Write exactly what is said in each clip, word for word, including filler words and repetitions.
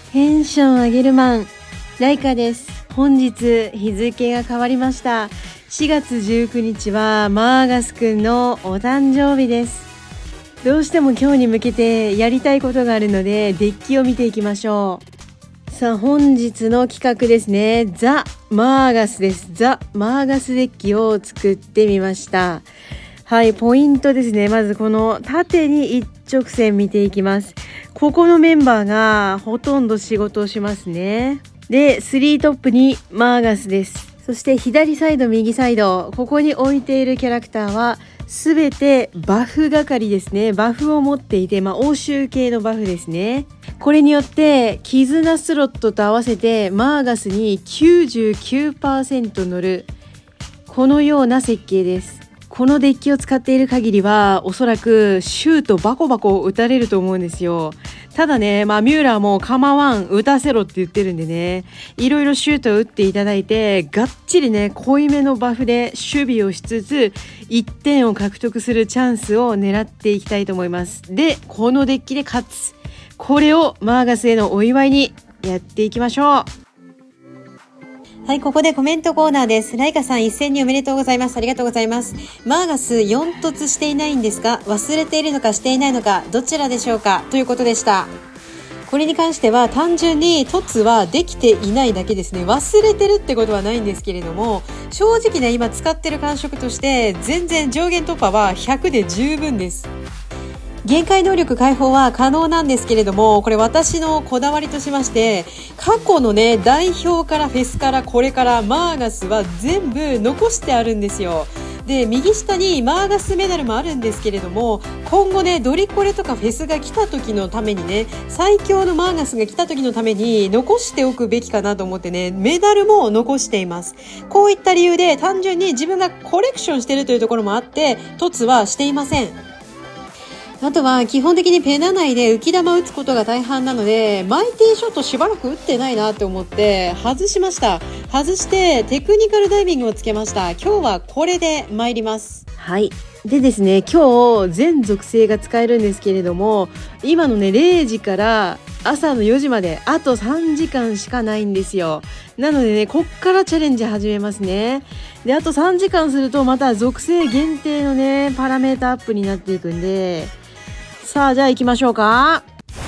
テンション上げるマン、ライカです。本日日付が変わりました。しがつじゅうくにちはマーガスくんのお誕生日です。どうしても今日に向けてやりたいことがあるのでデッキを見ていきましょう。さあ本日の企画ですね。ザ・マーガスです。ザ・マーガスデッキを作ってみました。はい、ポイントですね。まずこの縦に一直線見ていきます。ここのメンバーがほとんど仕事をしますね。で、スリートップにマーガスです。そして左サイド、右サイド、ここに置いているキャラクターはすべてバフ係ですね。バフを持っていて、まあ欧州系のバフですね。これによって絆スロットと合わせてマーガスに きゅうじゅうきゅうパーセント 乗る、このような設計です。このデッキを使っている限りはおそらくシュートバコバコ打たれると思うんですよ。ただね、まあミューラーも構わん、打たせろって言ってるんでね、いろいろシュートを打っていただいて、がっちりね、濃いめのバフで守備をしつついってんを獲得するチャンスを狙っていきたいと思います。で、このデッキで勝つ、これをマーガスへのお祝いにやっていきましょう。はい、ここでコメントコーナーです。ライカさん一戦におめでとうございます。ありがとうございます。マーガスよん突していないんですが、忘れているのかしていないのか、どちらでしょうかということでした。これに関しては単純に凸はできていないだけですね。忘れてるってことはないんですけれども、正直ね、今使ってる感触として全然上限突破はひゃくで十分です。限界能力解放は可能なんですけれども、これ私のこだわりとしまして、過去のね、代表からフェスからこれからマーガスは全部残してあるんですよ。で、右下にマーガスメダルもあるんですけれども、今後ね、ドリコレとかフェスが来た時のためにね、最強のマーガスが来た時のために残しておくべきかなと思ってね、メダルも残しています。こういった理由で単純に自分がコレクションしているというところもあって、凸はしていません。あとは基本的にペナ内で浮き玉打つことが大半なので、マイティショットしばらく打ってないなって思って外しました。外してテクニカルダイビングをつけました。今日はこれで参ります。はい。でですね、今日全属性が使えるんですけれども、今のねれいじから朝のよじまであとさんじかんしかないんですよ。なのでね、こっからチャレンジ始めますね。で、あとさんじかんするとまた属性限定のねパラメータアップになっていくんで、さあじゃあ行きましょうか。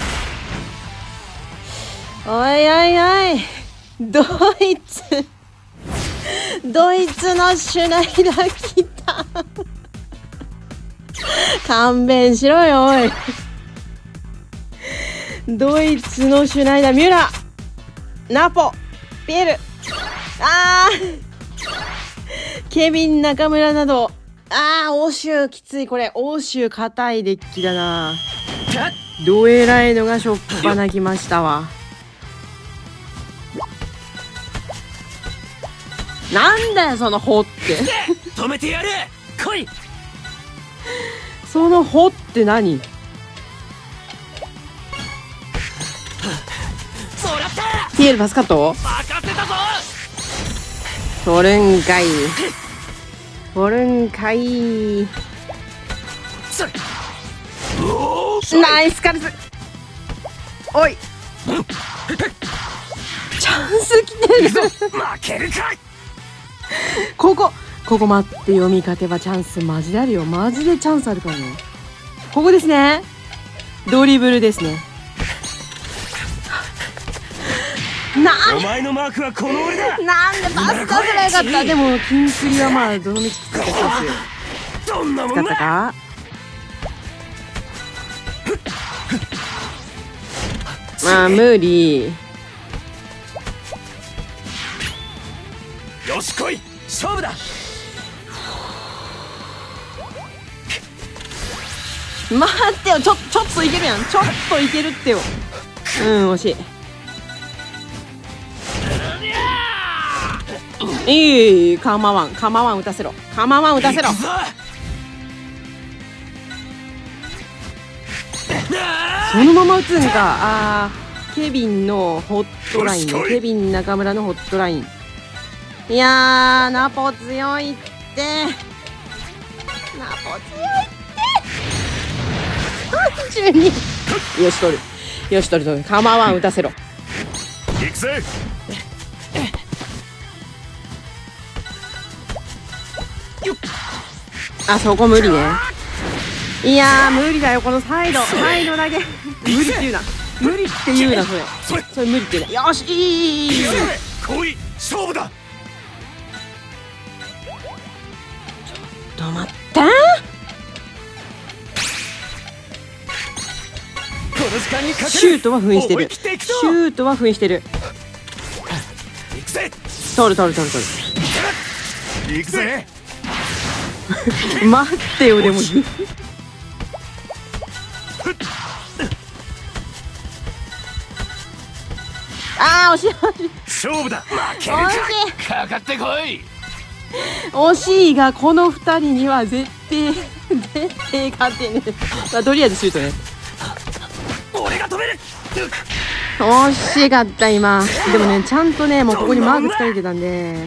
おいおいおい、ドイツドイツのシュナイダー来た勘弁しろよおい。ドイツのシュナイダー、ミュラー、ナポ、ピエール、あーケビン、中村など、あー、欧州きつい。これ欧州硬いデッキだな。どえらいのがしょっぱなきましたわ。なんだよそのほって止めてやる、来い。 そのほって何？もらった。 ティエルパスカット？ 任せたぞ。 取るんかい。取るんかい。ナイスカルス。おい。チャンス来てる。 負けるかい。 ここここ待って、読み勝てばチャンスマジであるよ。マジでチャンスあるからね。ここですね。ドリブルですね。なお前のマークはこの俺だ。 なんでパス出せばよかった。でもキンクリはまあどの道きつかったです。 どんなもん使ったか。まあ無理。 よし来い、勝負だ。 待ってよ、ちょちょっといけるやん。ちょっといけるってよ。うん惜しい。いい、構わん構わん打たせろ、構わん打たせろ。そのまま打つんか。あー、ケビンのホットラインね。ケビン中村のホットライン。いやー、ナポ強いって。ナポ強いって。さんじゅうに。よし取る、よし取る取る。構わん打たせろ。 行くぜ。 あ、そこ無理ね。いやー無理だよ、このサイドサイドだけ無理って言うな、無理って言うな、それそれそれ無理って言うな。よし、いいいいいい、 来い、勝負だ。 ちょっと待って、 この時間にかける。 シュートは封印してる、シュートは封印してる。 行くぜ。 取る取る取る取る。 行くぜ。 待ってよ、でもあー惜しい惜しい、 勝負だ。負けるか。かかってこい。 惜しいが、このふたりには絶対絶対勝てねえ。まあとりあえずシュートね。 俺が止める。 惜しかった今。でもね、ちゃんとね、もうここにマークつかれてたんで。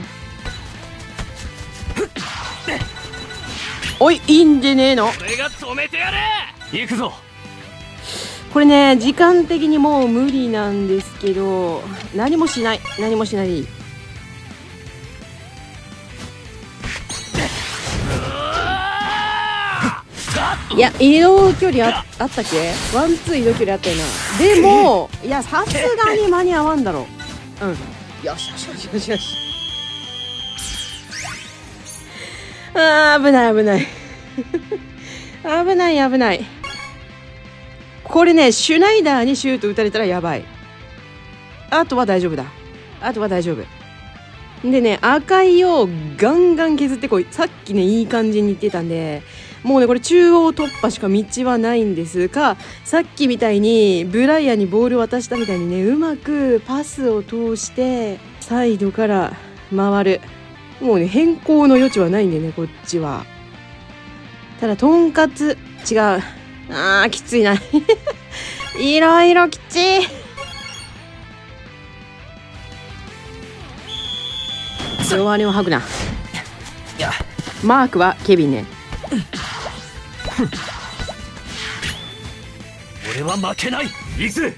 おい、いいんでねえの。 俺が止めてやれ。行くぞ。 これね、時間的にもう無理なんですけど、何もしない、何もしないでいい。いや、移動距離 あ, あったっけ、ワンツー移動距離あったよな。でもいや、さすがに間に合わんだろう。うん、よしよしよしよしよし。あー、危ない危ない危ない危ない。これね、シュナイダーにシュート打たれたらやばい。あとは大丈夫だ、あとは大丈夫でね、赤いをガンガン削ってこい。さっきね、いい感じにいってたんで、もうね、これ中央突破しか道はないんですが、さっきみたいにブライアンにボール渡したみたいにね、うまくパスを通してサイドから回る。もうね、変更の余地はないんでね、こっちは。ただとんかつ違う、あーきついな。いろいろきちい。弱音を吐くな。マークはケビンね。 俺は負けない。行くぜ。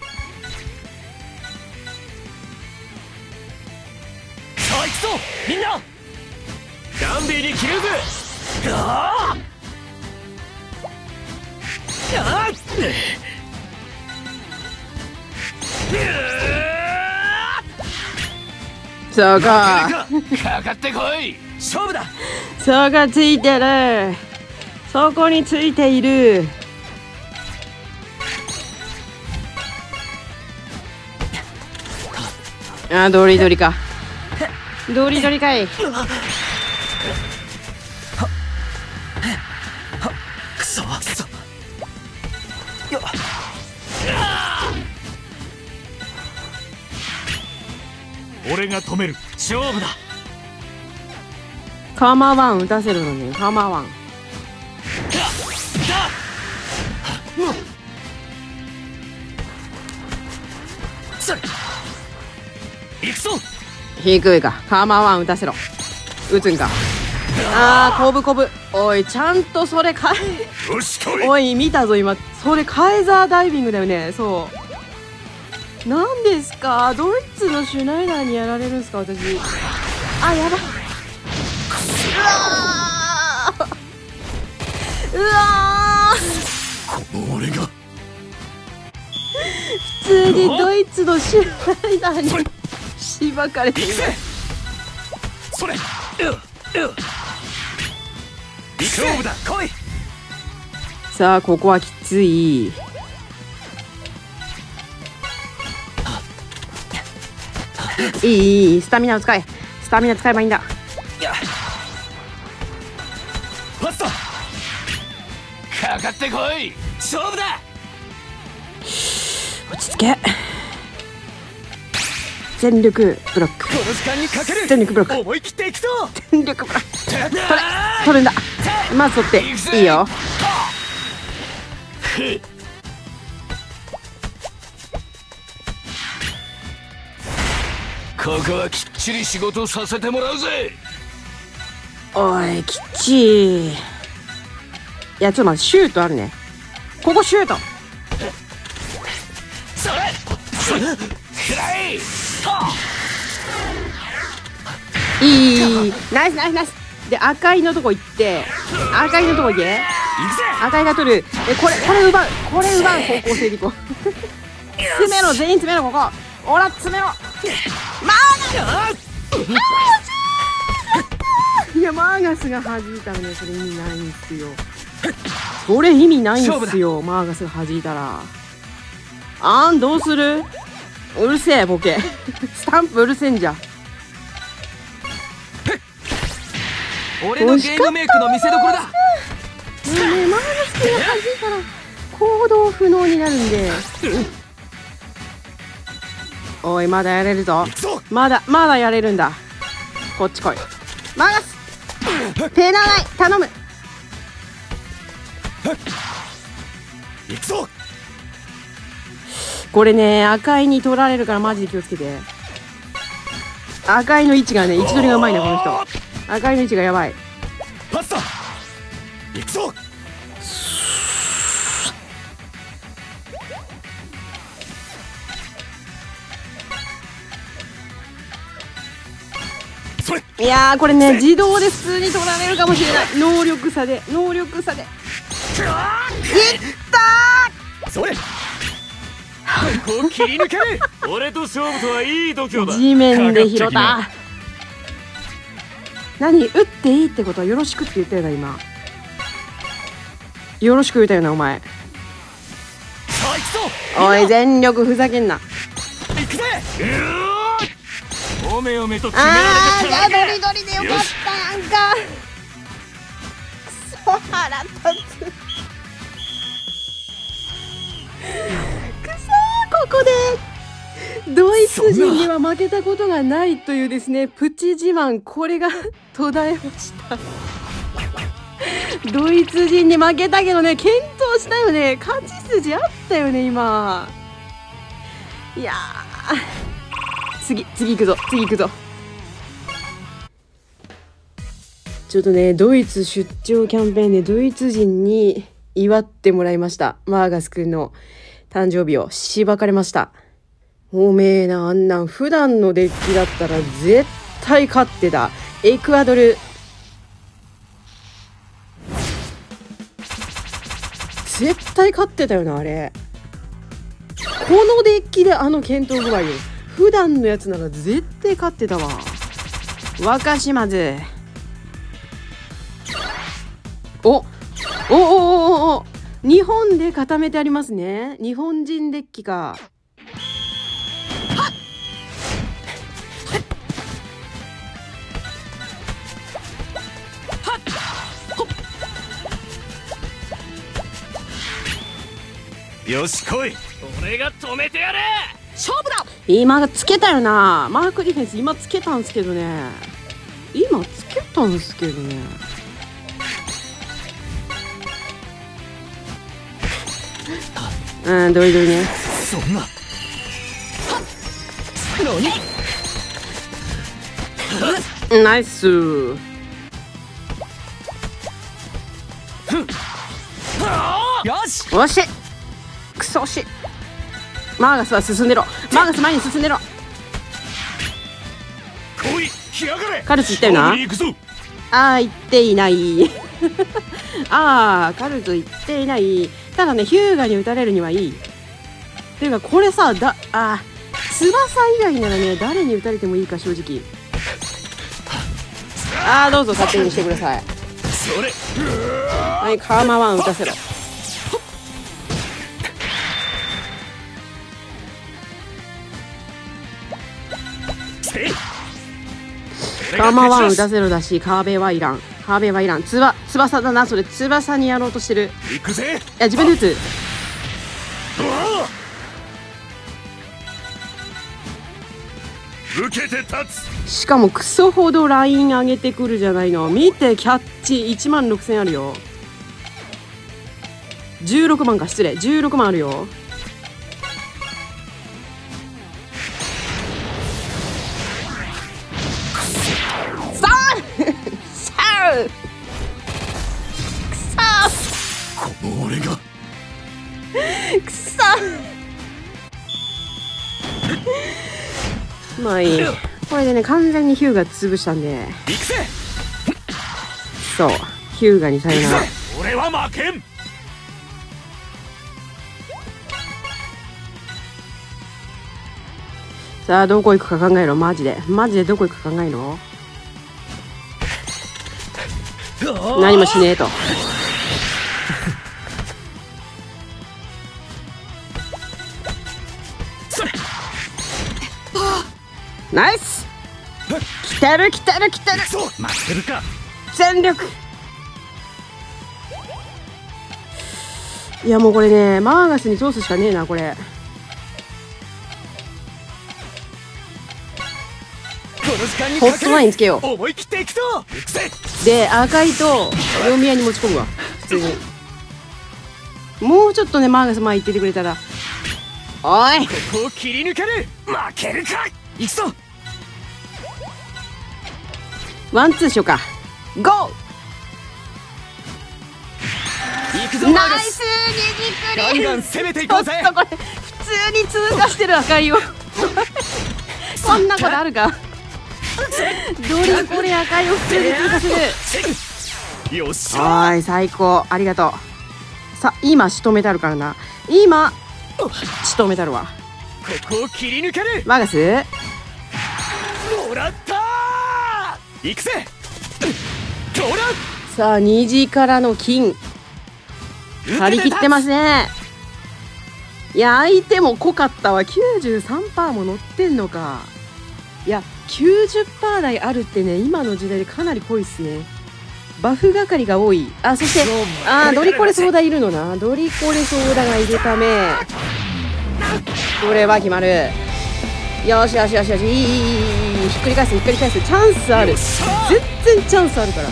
さあ行くぞみんな。ダンビーに決めるぜ。あああっ、 そうか、 かかってこい。勝負だ。 そうがついてる、そこについている。あ、ドリドリか、ドリドリかい。 くそくそよっ。俺が止める。勝負だ。 カマワン打たせるのね、カマワン。 行くぞ。 低いか、カマワン打たせろ。打つんか。あー、こぶこぶ。おい、ちゃんとそれかえ。 よし来い。 おい、見たぞ今。それカイザーダイビングだよね。そう。なんですか、ドイツのシュナイダーにやられるんですか、私。あ、やばい。うわー、 この俺が普通にドイツのシュナイダーにしばかれてる。 それ、勝負だ。来い。 さあ、ここはきつい。いいいい、スタミナを使え、スタミナ使えばいいんだ。 パスだ。かかってこい。勝負だ。 落ち着け。全力ブロック。 この時間にかける。 全力ブロック。 思い切っていくぞ。 全力ブロック。取れ、取るんだ。まず取っていいよ。 ここはきっちり仕事させてもらうぜ。 おい、きっちい。いや、ちょっと待って、シュートあるね。ここシュート。 それ。 いいいいナイスナイスナイスで赤いのとこ行って赤いのとこ行け赤いが取るえこれこれ奪うこれ奪う方向性でいこう詰めろ全員詰めろここおら詰めろまあいやマーガスが弾いたらねそれ意味ないんですよそれ意味ないんですよマーガスが弾いたらあんどうするうるせえボケスタンプうるせえんじゃ俺のゲームメイクの見せ所だ。 ねえマーガス君が弾いたら行動不能になるんでおいまだやれるぞまだまだやれるんだこっち来いマーガス手長い頼む行くぞこれね赤いに取られるからマジで気をつけて赤いの位置がね位置取りがうまいねこの人赤いの位置がやばいパスタ行くぞいやーこれね自動で普通に取られるかもしれない能力差で能力差でいったーそれここ切り抜け俺と勝負とはいい度胸だ地面で拾った何打っていいってことはよろしくって言ったよな今よろしく言ったよなお前おい全力ふざけんな行くぜおめおめと決あめられたーじゃあドリドリでよかったやんかくそ腹立つくそここでドイツ人には負けたことがないというですねプチ自慢これが途絶えましたドイツ人に負けたけどね健闘したよね勝ち筋あったよね今いやー次次行くぞ次行くぞちょっとねドイツ出張キャンペーンでドイツ人に祝ってもらいましたマーガスくんの誕生日をしばかれましたおめえなあんなん普段のデッキだったら絶対勝ってたエクアドル絶対勝ってたよなあれこのデッキであの健闘具合よ普段のやつなら絶対勝ってたわ若島津おおおおおお日本で固めてありますね日本人デッキかよし来い俺が止めてやれ勝負だ今つけたよなマークディフェンス今つけたんすけどね今つけたんすけどねうんどいどいねそんな何ナイスよしおしくそ惜しいマーガスは進んでろマーガス前に進んでろ来い来やがれカルツいったよなあー言っていないあーカルツ言っていないただねヒューガに打たれるにはいいっていうかこれさだあ翼以外ならね誰に打たれてもいいか正直あーどうぞ勝手にしてくださいそれはいカーマワン打たせろカーマワン打たせろだしカーベはいらんカーベはいらんつば翼だなそれ翼にやろうとしてる行くぜいや自分で打つ受けて立つしかもクソほどライン上げてくるじゃないの見てキャッチいちまんろくせんあるよじゅうろくまんか失礼じゅうろくまんあるよさあさあくそこの俺がくそまあいい。これでね完全にヒューガ潰したんで、そうヒューガにさよなら。 俺は負けん。 さあどこ行くか考えろ。マジでマジでどこ行くか考えろ。何もしねえと。ナイス。来てる来てる来てる。 待ってるか。 全力。いやもうこれねマーガスに通すしかねえなこれ。ホットラインつけよう。 思い切っていくぞ。 で赤いと両宮に持ち込むわ普通に。もうちょっとねマーガス前行っててくれたら。おいここを切り抜ける。負けるか。行くぞ。 ワンツーしようか。ゴー。 行くぞ。 ナイスにじくり。 ガンガン攻めていこうぜ。 ちょっとこれ普通に通過してる赤いよこんなことあるか。どれこれ赤いを普通に通過する。 よっしゃ。 はい、最高、ありがとう。さ、今仕留めたるからな。今仕留めたるわ。 ここを切り抜ける。 マーガスもらったー。行くぜ。トラ。 さあ虹からの金張り切ってますね。いや相手も濃かったわ。 きゅうじゅうさんパーセント も乗ってんのか。いや きゅうじゅっパーセント 台あるってね今の時代でかなり濃いっすね。バフ係が多い。あそしてあードリコレソーダいるのな。ドリコレソーダがいるためこれは決まる。よしよしよしよし、いいいいいい、ひっくり返すひっくり返す。チャンスある。全然チャンスあるから。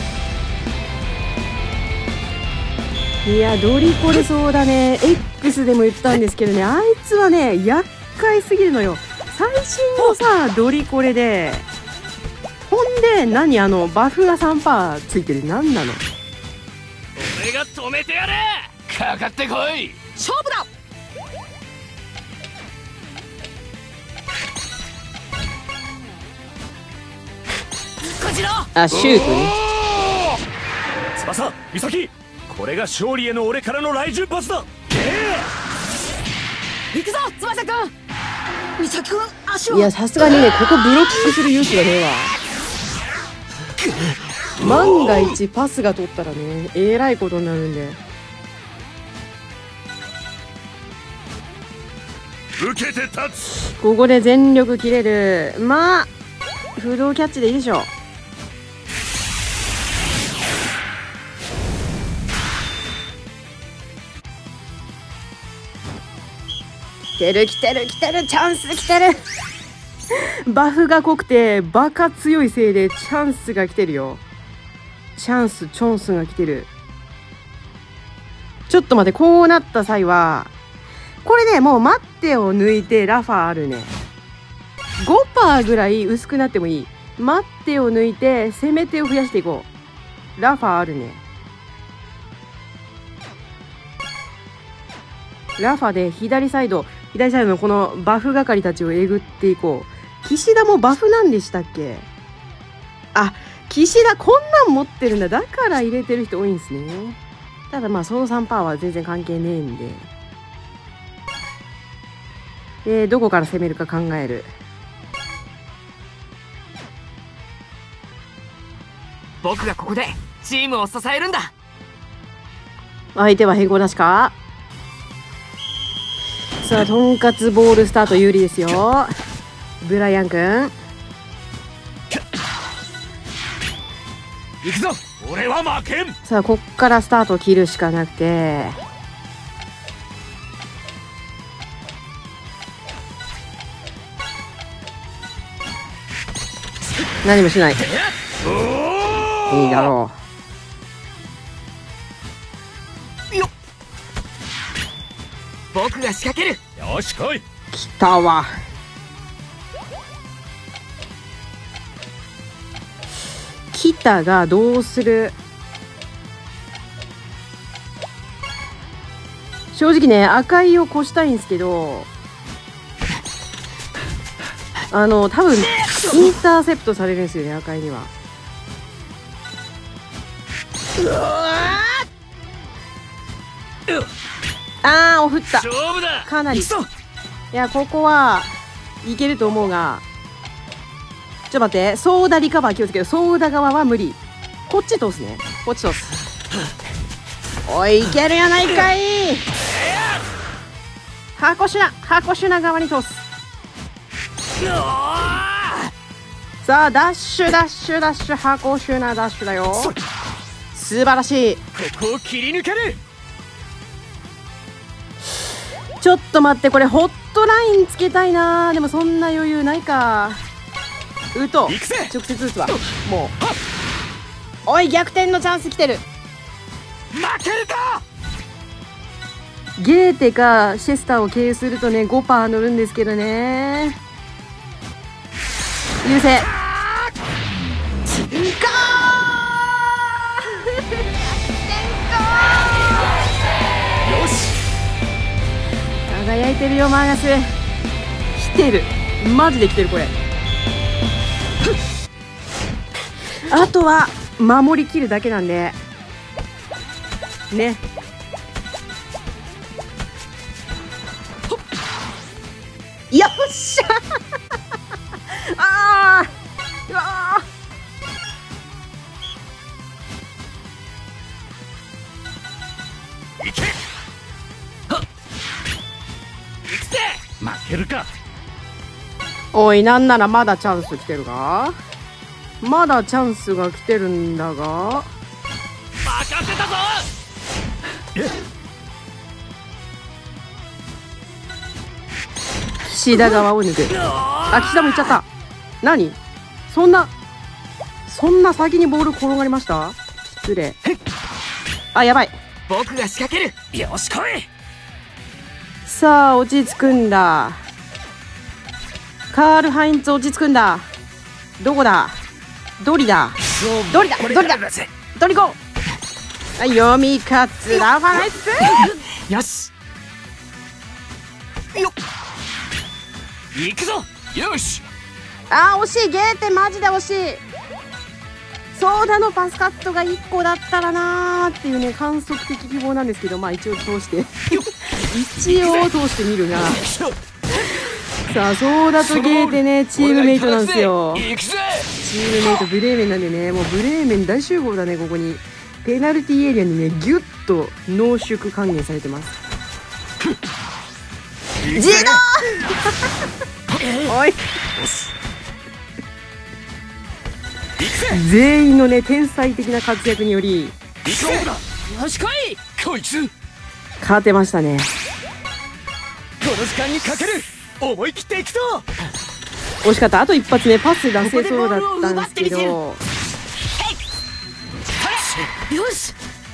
いやドリコレソーダね X でも言ったんですけどね、あいつはね厄介すぎるのよ。最新のさドリコレで、ほんで何あのバフが さんパーセント ついてる。何なの。 俺が止めてやれ。かかってこい。勝負だ。こちら。 あシュートね。 翼美咲、これが勝利への俺からの来順パスだ。行くぞ翼くん。美咲くん足を。 いやさすがにねここブロックする勇気がねえわ。万が一パスが取ったらねえらいことになるんで。 受けて立つ。 ここで全力切れる。まあ不動キャッチでいいでしょう。来てる来てる来てる。チャンス来てるバフが濃くてバカ強いせいでチャンスが来てるよ。チャンスチョンスが来てる。ちょっと待って、こうなった際はこれねもう待ってを抜いてラファーあるね。 ごパーセント ぐらい薄くなってもいい。待ってを抜いて攻め手を増やしていこう。ラファーあるね。ラファで左サイド左サイドのこのバフ係たちをえぐっていこう。岸田もバフなんでしたっけ。あ岸田こんなん持ってるんだ。だから入れてる人多いんですね。ただまあその さんパーセント は全然関係ねえんで、でどこから攻めるか考える。 僕がここでチームを支えるんだ。 相手は変更なしか。さあとんかつボールスタート有利ですよブライアン君。 行くぞ俺は負けん。 さあこっからスタートを切るしかなくて、何もしない。いいだろよっ。僕が仕掛ける。よし来い。 う。来たわ。来たがどうする。正直ね赤いを越したいんですけど、 あの多分インターセプトされるんですよね、赤いには。うわあーお振った。かなり、いやここはいけると思うが、ちょっと待って、ソーダリカバー気をつける。ソーダ側は無理。こっち通すね、こっち通す。おいいけるやないかい。箱シュナ箱シュナ側に通す。さあダッシュダッシュダッシュ、箱シュナダッシュだよ。素晴らしい。 ここを切り抜ける。 ちょっと待って、これホットラインつけたいな。でもそんな余裕ないか。打とう、直接打つわ。もうおい逆転のチャンス来てる。 負けるか。 ゲーテかシェスターを経由するとね ごパーセント 乗るんですけどね。優勢よし、 輝いてるよマーガス。来てる、マジで来てるこれ。あとは守りきるだけなんでね。よっしゃあー、うわーいけ。はっ、いくぜ。負けるか。 おい、なんならまだチャンス来てるが、まだチャンスが来てるんだが、 任せたぞ。 岸田側を抜く。あ、岸田も行っちゃった。何そんなそんな先にボール転がりました。失礼。あ、やばい。 僕が仕掛ける。よし来い。 さあ落ち着くんだ。カール・ハインツ落ち着くんだ。どこだ、ドリだ、ドリだ、ドリだ、ドリゴー。はい、読み勝つラファナイス。 よし、よっ、行くぞ。よし。 あー惜しい。ゲーテマジで惜しい。ソーダのパスカットがいっこだったらなーっていうね、観測的希望なんですけど、まあ一応通して一応通してみるがさあソーダとゲーテねチームメイトなんですよ。チームメイトブレーメンなんでね、もうブレーメン大集合だね。ここにペナルティーエリアにねギュッと濃縮還元されてます。自動おい全員のね天才的な活躍によりよし来い。こいつ勝てましたね。 この時間にかける。思い切っていくぞ。 惜しかった。あと一発ねパス出せそうだったんですけど、 よし。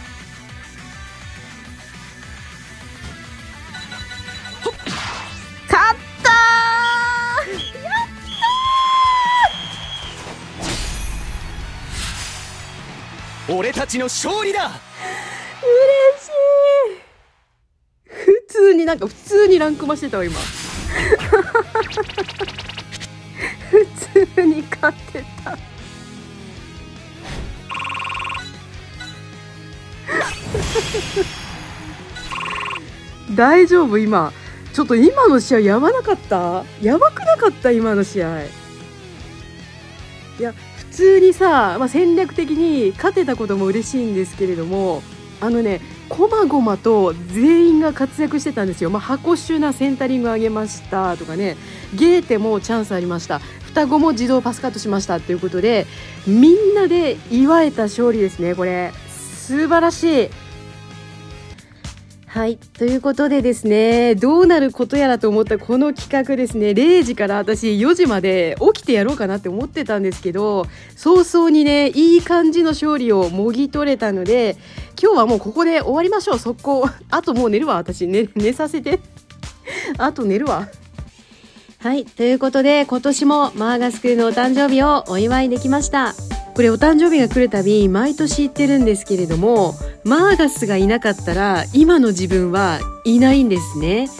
勝ったー。やったー。俺たちの勝利だ。 嬉しい。普通になんか普通にランク増してたわ今普通に勝ってた大丈夫。今ちょっと今の試合やばなかった？やばくなかった？今の試合いや普通にさ、まあ、戦略的に勝てたことも嬉しいんですけれども、あのねこまごまと全員が活躍してたんですよ。まあ、箱シュナセンタリング上げましたとかね、ゲーテもチャンスありました、双子も自動パスカットしましたということで、みんなで祝えた勝利ですね。これ素晴らしい。はい、ということでですね、どうなることやらと思ったこの企画ですね、れいじから私よじまで起きてやろうかなって思ってたんですけど、早々にねいい感じの勝利をもぎ取れたので、今日はもうここで終わりましょう。速攻。あともう寝るわ私、ね、寝させてあと寝るわ。はい、ということで今年もマーガスくんのお誕生日をお祝いできました。これお誕生日が来るたび毎年言ってるんですけれども、マーガスがいなかったら今の自分はいないんですね。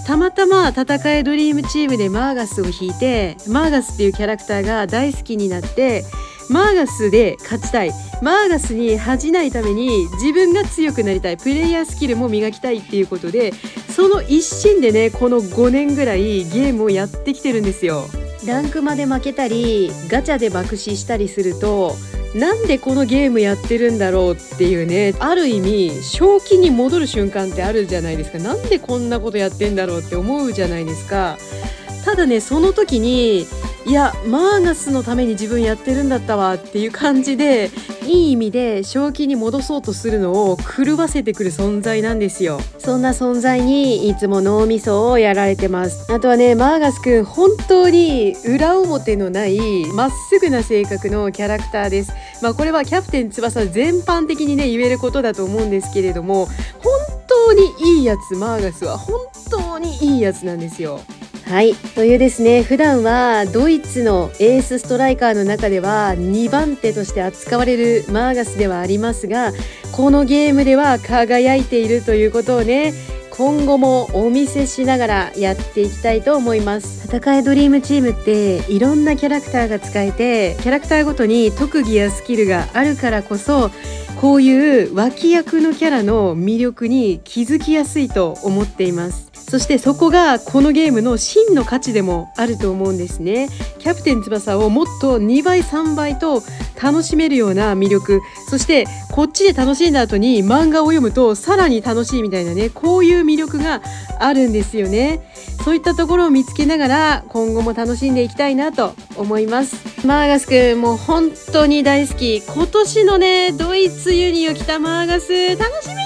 たまたま戦えドリームチームでマーガスを引いて、マーガスっていうキャラクターが大好きになって、マーガスで勝ちたい、マーガスに恥じないために自分が強くなりたい、プレイヤースキルも磨きたいっていうことで、その一心でねこのごねんぐらいゲームをやってきてるんですよ。ランクまで負けたりガチャで爆死したりすると、なんでこのゲームやってるんだろうっていうね、ある意味正気に戻る瞬間ってあるじゃないですか。なんでこんなことやってんだろうって思うじゃないですか。ただねその時に、いやマーガスのために自分やってるんだったわっていう感じで、いい意味で正気に戻そうとするのを狂わせてくる存在なんですよ。そんな存在にいつも脳みそをやられてます。あとはね、マーガスくん本当に裏表のないまっすぐな性格のキャラクターです。まあこれはキャプテン翼全般的にね言えることだと思うんですけれども、本当にいいやつ、マーガスは本当にいいやつなんですよ。はい、というですね、普段はドイツのエースストライカーの中ではにばん手として扱われるマーガスではありますが、このゲームでは輝いているということをね、今後もお見せしながらやっていきたいと思います。戦いドリームチームっていろんなキャラクターが使えて、キャラクターごとに特技やスキルがあるからこそ、こういう脇役のキャラの魅力に気づきやすいと思っています。そしてそこがこのゲームの真の価値でもあると思うんですね。キャプテン翼をもっとにばいさんばいと楽しめるような魅力、そしてこっちで楽しんだ後に漫画を読むとさらに楽しいみたいなね、こういう魅力があるんですよね。そういったところを見つけながら今後も楽しんでいきたいなと思います。マーガスくんもう本当に大好き。今年のねドイツユニを着たマーガス楽しみ。